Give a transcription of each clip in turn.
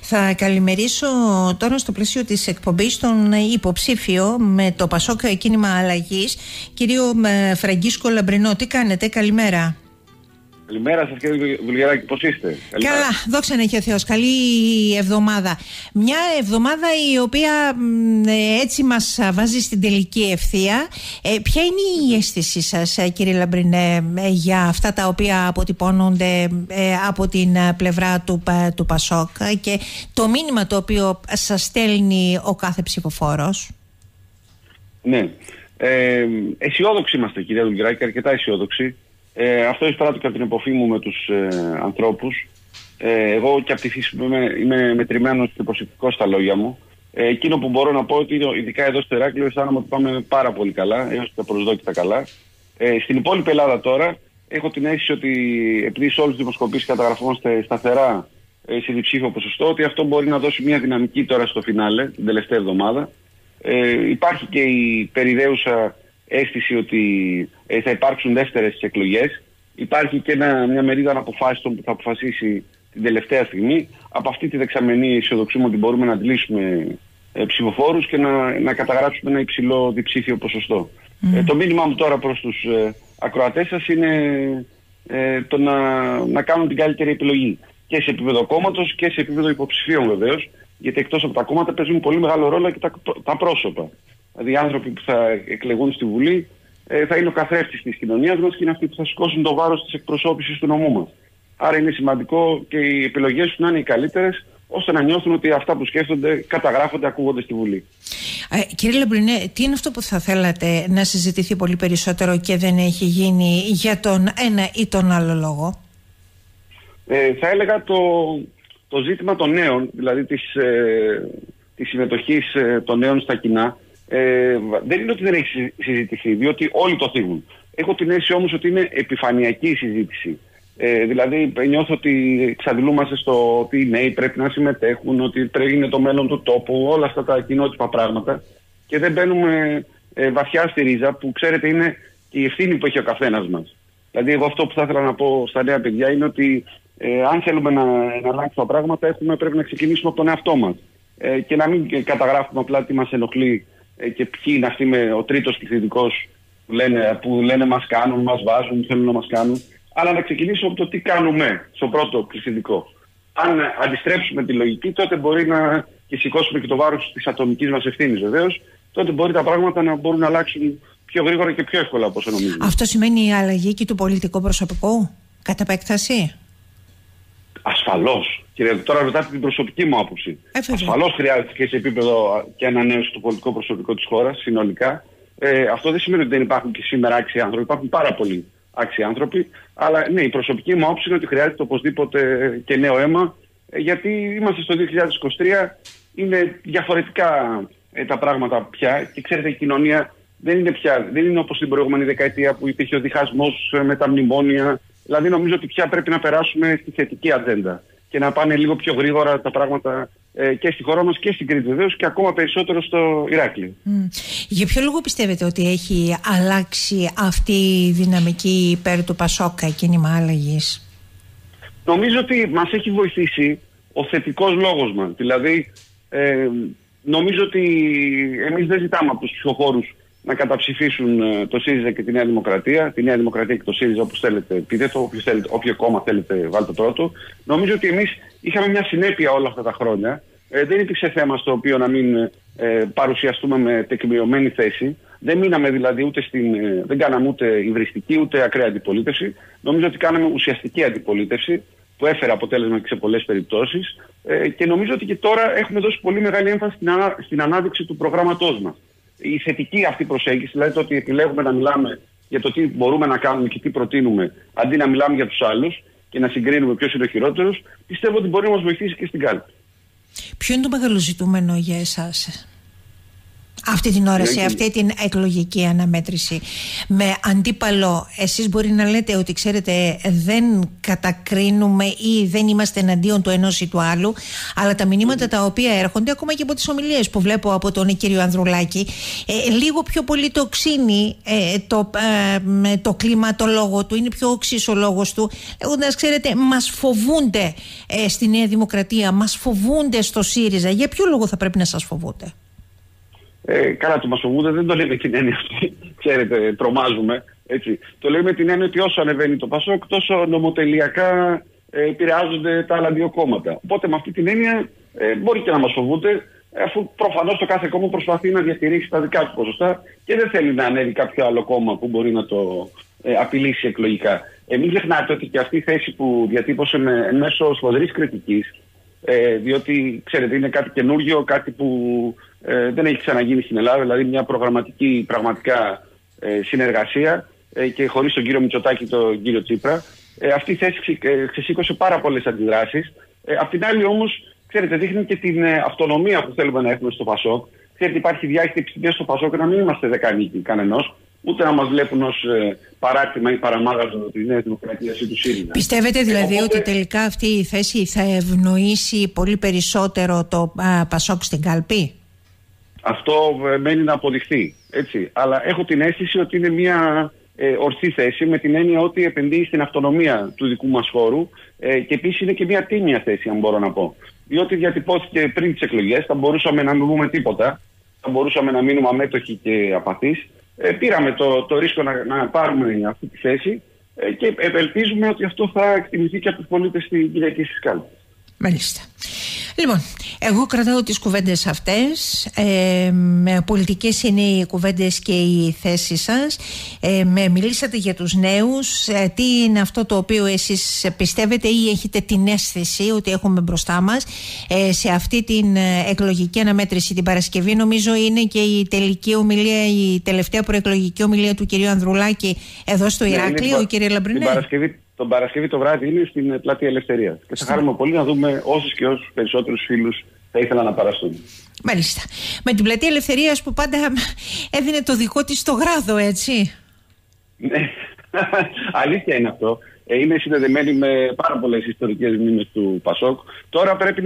Θα καλημερίσω τώρα στο πλαίσιο της εκπομπής τον υποψήφιο με το Πασόκ Κίνημα Αλλαγής, κύριο Φραγκίσκο Λαμπρινό. Τι κάνετε, καλημέρα. Καλημέρα σας κύριε Βουλγεράκη, πώς είστε? Καλά, δόξα να έχει ο Θεός. Καλή εβδομάδα. Μια εβδομάδα η οποία έτσι μας βάζει στην τελική ευθεία. Ποια είναι η αίσθησή σας, κύριε Λαμπρινέ, για αυτά τα οποία αποτυπώνονται από την πλευρά του Πασόκ και το μήνυμα το οποίο σας στέλνει ο κάθε ψηφοφόρος? Ναι, αισιόδοξοι είμαστε κύριε Βουλγεράκη, αρκετά αισιόδοξοι. Αυτό εισπράττω και από την επαφή μου με τους ανθρώπους. Εγώ και από τη φύση είμαι μετρημένος και προσεκτικός στα λόγια μου. Εκείνο που μπορώ να πω ότι ειδικά εδώ στο Ηράκλειο αισθάνομαι ότι πάμε πάρα πολύ καλά, έως και τα προσδόκητα καλά. Στην υπόλοιπη Ελλάδα τώρα έχω την αίσθηση ότι επειδή σε όλους τους δημοσκοπήσεις καταγραφόμαστε σταθερά σε διψήφιο ποσοστό, ότι αυτό μπορεί να δώσει μια δυναμική τώρα στο φινάλε, την τελευταία εβδομάδα. Υπάρχει και η περιδέουσα αίσθηση ότι θα υπάρξουν δεύτερες εκλογές. Υπάρχει και μια μερίδα αποφάσεων που θα αποφασίσει την τελευταία στιγμή. Από αυτή τη δεξαμενή αισιοδοξούμε ότι μπορούμε να αντλήσουμε ψηφοφόρους και να καταγράψουμε ένα υψηλό διψήφιο ποσοστό. Το μήνυμά μου τώρα προς τους ακροατές σας είναι το να κάνουν την καλύτερη επιλογή. Και σε επίπεδο κόμματος και σε επίπεδο υποψηφίων βεβαίως. Γιατί εκτός από τα κόμματα παίζουν πολύ μεγάλο ρόλο και τα πρόσωπα. Δηλαδή οι άνθρωποι που θα εκλεγούν στη Βουλή θα είναι ο καθρέφτης της κοινωνίας μας και είναι αυτοί που θα σηκώσουν το βάρος της εκπροσώπησης του νομού μας. Άρα είναι σημαντικό και οι επιλογές τους να είναι οι καλύτερες, ώστε να νιώθουν ότι αυτά που σκέφτονται καταγράφονται, ακούγονται στη Βουλή. Κύριε Λαμπρινέ, τι είναι αυτό που θα θέλατε να συζητηθεί πολύ περισσότερο και δεν έχει γίνει για τον ένα ή τον άλλο λόγο? Θα έλεγα το ζήτημα των νέων, δηλαδή της συμμετοχής των νέων στα κοινά. Δεν είναι ότι δεν έχει συζητηθεί, διότι όλοι το θίγουν. Έχω την αίσθηση όμως ότι είναι επιφανειακή η συζήτηση. Δηλαδή νιώθω ότι εξαντλούμαστε στο ότι οι νέοι πρέπει να συμμετέχουν, ότι είναι το μέλλον του τόπου, όλα αυτά τα κοινότυπα πράγματα, και δεν μπαίνουμε βαθιά στη ρίζα που ξέρετε είναι η ευθύνη που έχει ο καθένας μας. Δηλαδή εγώ αυτό που θα ήθελα να πω στα νέα παιδιά είναι ότι αν θέλουμε να αλλάξουμε τα πράγματα πρέπει να ξεκινήσουμε από τον εαυτό μας και να μην καταγράφουμε απλά τι μας ενοχλεί και ποιοι είναι αυτοί με ο τρίτος πληθυντικός που λένε μας κάνουν, μας βάζουν, θέλουν να μας κάνουν, αλλά να ξεκινήσουμε από το τι κάνουμε στο πρώτο πληθυντικό. Αν αντιστρέψουμε τη λογική, τότε μπορεί και σηκώσουμε και το βάρος της ατομικής μας ευθύνης βεβαίως, τότε μπορεί τα πράγματα να μπορούν να αλλάξουν πιο γρήγορα και πιο εύκολα από όσο νομίζουμε. Αυτό σημαίνει η αλλαγή και του πολιτικού προσωπικού, κατά επέκταση? Ασφαλώς. Κύριε, τώρα ρωτάτε την προσωπική μου άποψη. Ασφαλώς χρειάζεται και σε επίπεδο και ανανέωση του πολιτικού προσωπικού της χώρας συνολικά. Αυτό δεν σημαίνει ότι δεν υπάρχουν και σήμερα άξιοι άνθρωποι. Υπάρχουν πάρα πολλοί άξιοι άνθρωποι. Αλλά ναι, η προσωπική μου άποψη είναι ότι χρειάζεται οπωσδήποτε και νέο αίμα. Γιατί είμαστε στο 2023, είναι διαφορετικά τα πράγματα πια. Και ξέρετε, η κοινωνία δεν είναι όπως την προηγούμενη δεκαετία που υπήρχε ο διχασμός με τα μνημόνια. Δηλαδή νομίζω ότι πια πρέπει να περάσουμε στη θετική ατζέντα και να πάνε λίγο πιο γρήγορα τα πράγματα και στη χώρα μας και στην Κρήτη βεβαίως και ακόμα περισσότερο στο Ηράκλειο. Για ποιο λόγο πιστεύετε ότι έχει αλλάξει αυτή η δυναμική υπέρ του Πασόκ Κίνημα Αλλαγής? Νομίζω ότι μας έχει βοηθήσει ο θετικός λόγος μας. Δηλαδή νομίζω ότι εμείς δεν ζητάμε από τους ψηφοφόρους να καταψηφίσουν το ΣΥΡΙΖΑ και τη Νέα Δημοκρατία, τη Νέα Δημοκρατία και το ΣΥΡΙΖΑ, όπως θέλετε, πείτε το, όποιο κόμμα θέλετε βάλτε πρώτο. Νομίζω ότι εμείς είχαμε μια συνέπεια όλα αυτά τα χρόνια. Δεν υπήρξε θέμα στο οποίο να μην παρουσιαστούμε με τεκμηριωμένη θέση. Δεν μείναμε δηλαδή δεν κάναμε ούτε υβριστική ούτε ακραία αντιπολίτευση. Νομίζω ότι κάναμε ουσιαστική αντιπολίτευση που έφερε αποτέλεσμα και σε πολλές περιπτώσεις. Και νομίζω ότι και τώρα έχουμε δώσει πολύ μεγάλη έμφαση στην ανάδειξη του προγράμματός μας. Η θετική αυτή προσέγγιση, δηλαδή το ότι επιλέγουμε να μιλάμε για το τι μπορούμε να κάνουμε και τι προτείνουμε, αντί να μιλάμε για τους άλλους και να συγκρίνουμε ποιος είναι ο χειρότερος, πιστεύω ότι μπορεί να μας βοηθήσει και στην κάλπη. Ποιο είναι το μεγάλο ζητούμενο για εσάς? Αυτή την ώρα, σε αυτή την εκλογική αναμέτρηση, με αντίπαλο, εσείς μπορεί να λέτε ότι ξέρετε δεν κατακρίνουμε ή δεν είμαστε εναντίον του ενός ή του άλλου, αλλά τα μηνύματα τα οποία έρχονται, ακόμα και από τις ομιλίες που βλέπω από τον κύριο Ανδρουλάκη, λίγο πιο πολύ το ξύνει το κλίμα, το λόγο του, είναι πιο οξύς ο λόγος του, λέγοντας ξέρετε μας φοβούνται στη Νέα Δημοκρατία, μας φοβούνται στο ΣΥΡΙΖΑ. Για ποιο λόγο θα πρέπει να σας φοβούνται? Καλά, το μας φοβούνται δεν το λέμε την έννοια αυτή. Ξέρετε, τρομάζουμε. Έτσι. Το λέμε την έννοια ότι όσο ανεβαίνει το ΠΑΣΟΚ, τόσο νομοτελειακά επηρεάζονται τα άλλα δύο κόμματα. Οπότε με αυτή την έννοια μπορεί και να μας φοβούνται, αφού προφανώς το κάθε κόμμα προσπαθεί να διατηρήσει τα δικά του ποσοστά και δεν θέλει να ανέβει κάποιο άλλο κόμμα που μπορεί να το απειλήσει εκλογικά. Μην ξεχνάτε ότι και αυτή η θέση που διατύπωσε μέσω σφοδρής κριτικής, διότι ξέρετε είναι κάτι καινούργιο, κάτι που δεν έχει ξαναγίνει στην Ελλάδα, δηλαδή μια προγραμματική πραγματικά συνεργασία και χωρίς τον κύριο Μητσοτάκη τον κύριο Τσίπρα. Αυτή η θέση ξεσήκωσε πάρα πολλές αντιδράσεις. Απ' την άλλη όμως, ξέρετε, δείχνει και την αυτονομία που θέλουμε να έχουμε στο ΠΑΣΟΚ. Ξέρετε, υπάρχει διάχυτη επιστημία στο ΠΑΣΟΚ να μην είμαστε δεκανίκοι κανενός, ούτε να μας βλέπουν ως παράρτημα ή παραμάγαζο της Νέας Δημοκρατίας ή του ΣΥΡΙΖΑ. Πιστεύετε δηλαδή ότι τελικά αυτή η θέση θα ευνοήσει πολύ περισσότερο το ΠΑΣΟΚ στην κάλπη? Αυτό μένει να αποδειχθεί. Έτσι. Αλλά έχω την αίσθηση ότι είναι μια ορθή θέση, με την έννοια ότι επενδύει στην αυτονομία του δικού μας χώρου και επίσης είναι και μια τίμια θέση, αν μπορώ να πω. Διότι διατυπώθηκε πριν τις εκλογές, θα μπορούσαμε να μην πούμε τίποτα, θα μπορούσαμε να μείνουμε αμέτωχοι και απαθείς. Πήραμε το ρίσκο να πάρουμε αυτή τη θέση και ευελπίζουμε ότι αυτό θα εκτιμηθεί και από τους πολίτες στην Κυριακή στις κάλπες. Μάλιστα. Λοιπόν, εγώ κρατάω τις κουβέντες αυτές, πολιτικές είναι οι κουβέντες και οι θέσεις σας, μιλήσατε για τους νέους, τι είναι αυτό το οποίο εσείς πιστεύετε ή έχετε την αίσθηση ότι έχουμε μπροστά μας σε αυτή την εκλογική αναμέτρηση την Παρασκευή. Νομίζω είναι και η τελική ομιλία, η τελευταία προεκλογική ομιλία του κυρίου Ανδρουλάκη εδώ στο Ηράκλειο, κύριε Λαμπρινέ. Τον Παρασκευή το βράδυ είναι στην Πλατεία Ελευθερίας. Και θα χαρούμε πολύ να δούμε όσους και όσους περισσότερους φίλους θα ήθελα να παραστούν. Μάλιστα. Με την Πλατεία Ελευθερίας που πάντα έδινε το δικό της στο Γράδο, έτσι. Ναι, αλήθεια είναι αυτό. Είναι συνδεδεμένη με πάρα πολλές ιστορικές μνήμες του ΠΑΣΟΚ. Τώρα πρέπει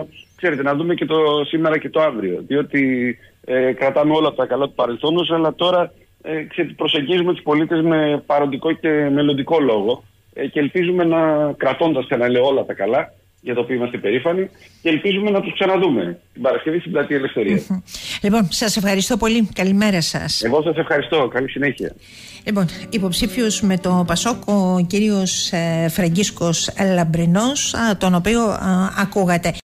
να δούμε και το σήμερα και το αύριο. Διότι κρατάμε όλα τα καλά του παρελθόντος, αλλά τώρα προσεγγίζουμε τους πολίτες με παροντικό και μελλοντικό λόγο. Και ελπίζουμε κρατώντας, ξαναλέω, όλα τα καλά, για το οποίο είμαστε περήφανοι, και ελπίζουμε να τους ξαναδούμε την Παρασκευή στην Πλατεία Ελευθερίας. Λοιπόν, σας ευχαριστώ πολύ. Καλημέρα σας. Εγώ σας ευχαριστώ. Καλή συνέχεια. Λοιπόν, υποψήφιος με το ΠΑΣΟΚ, ο κύριος Φραγκίσκος Λαμπρινός, τον οποίο ακούγατε.